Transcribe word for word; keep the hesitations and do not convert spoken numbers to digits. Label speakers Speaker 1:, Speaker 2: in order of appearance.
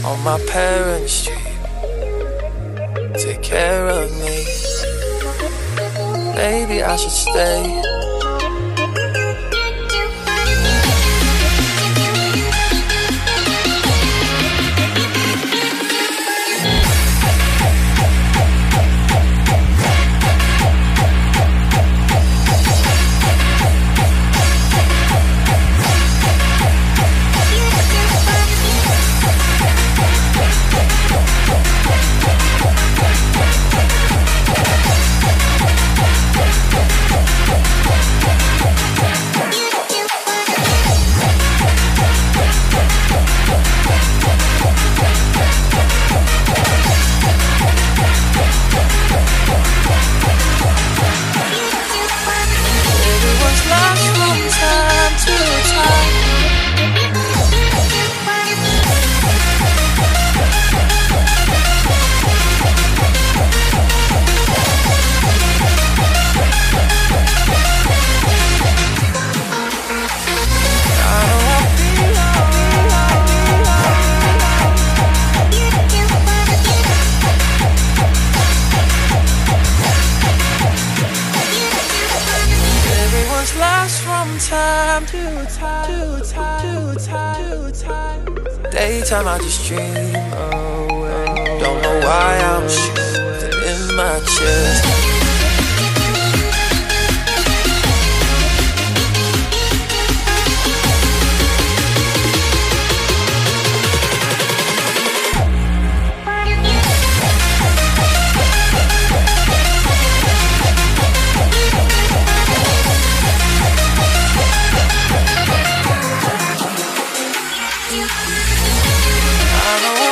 Speaker 1: on my parents' street. Take care of me. Maybe I should stay. Daytime I just dream away. Don't know why I'm shooting in my chest. I know